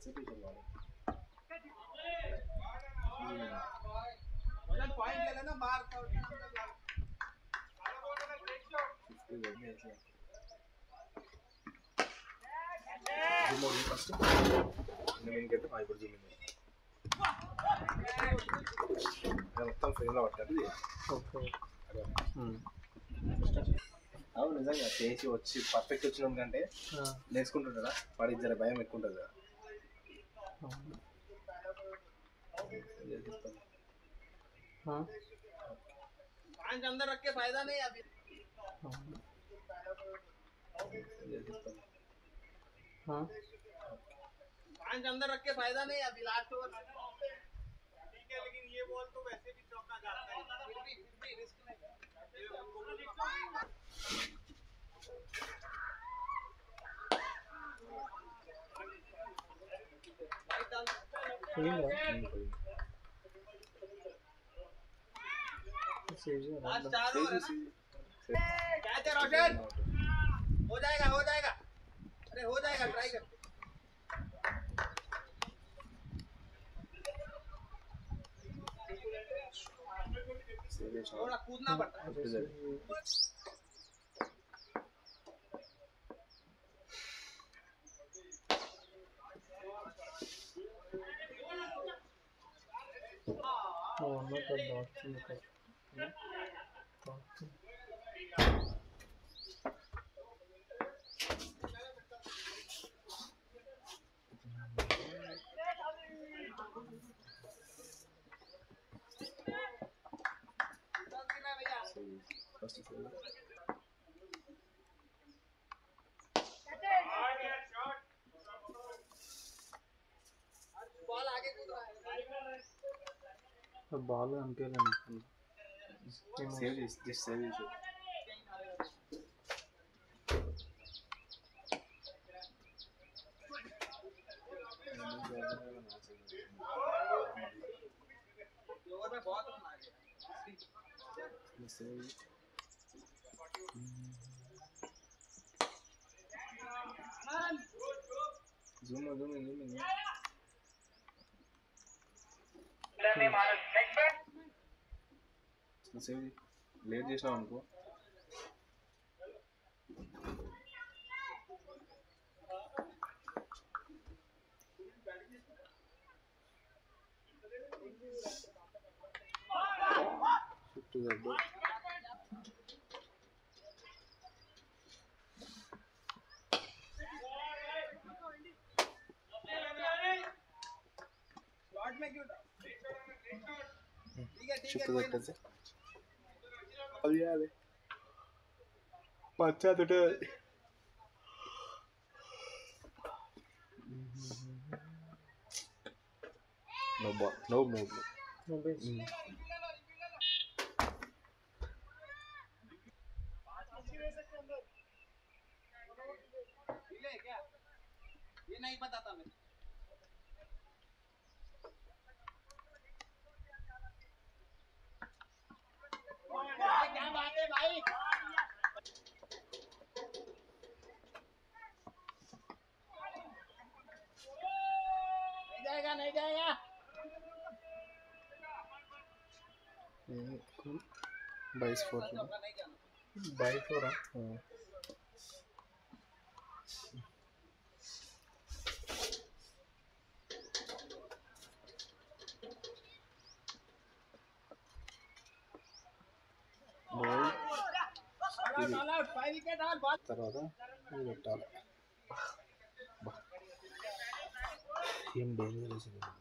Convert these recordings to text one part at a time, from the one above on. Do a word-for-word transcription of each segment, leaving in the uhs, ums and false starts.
Point ले लेना बाहर का फस्ट నేను ఫైవ్ జూమ్ మొత్తం ఫ్రేమ్లో పట్టాలి. ఓకే అవును నిజంగా చేసి వచ్చి పర్ఫెక్ట్ వచ్చిన కంటే నేర్చుకుంటుంటారా వాడికి జర భయం ఎక్కువ ఉంటుంది కదా. अंदर रख के फायदा नहीं अभी हाँ पांच अंदर रख के फायदा नहीं अभी लास्ट ओवर ठीक है लेकिन ये बॉल तो वैसे भी चौका जाता है फिर भी फिर भी रिस्क नहीं कैच है रोशन हो जाएगा हो जाएगा अरे हो जाएगा ट्राई कर थोड़ा कूदना पड़ता है. Oh, not a lot. First of all, ball आगे कूद रहा है तो बॉल अंके लेना save this this save this over में बहुत रन आ गया save zoom zoom zoom zoom save late చేసావు అనుకో చుట్టూ దబ్బు చుట్టూ దట్టేసి అది అది పచ్చా తోటే no ball no move no base mm. ये नहीं पता था मैं क्या बात है भाई नहीं जाएगा नहीं जाएगा बाईस फोर बाईस फोर हाँ తర్వాత ఇది పెట్టాలి ఏం డేంజర్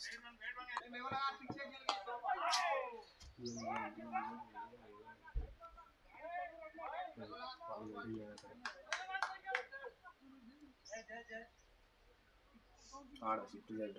ఆడ ఫిఫ్టీ సెంట్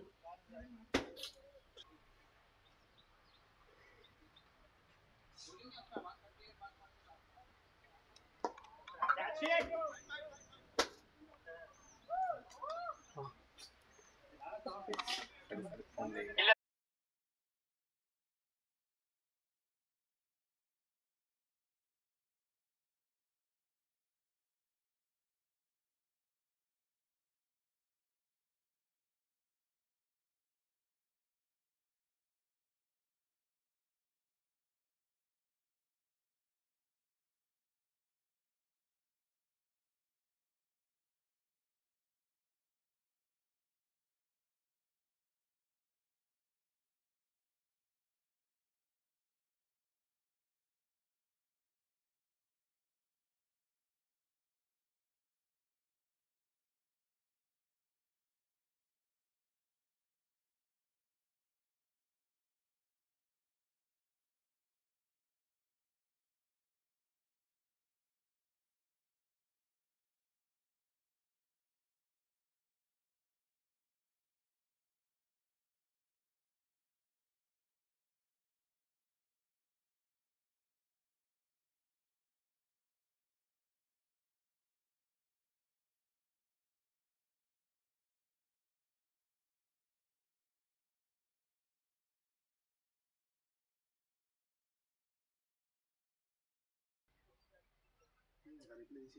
తీసి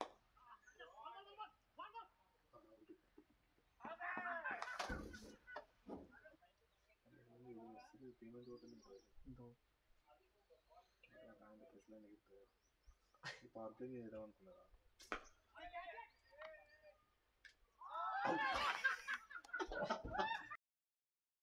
పేమెంట్ పార్కింగ్ చేద్దాం అనుకున్నారా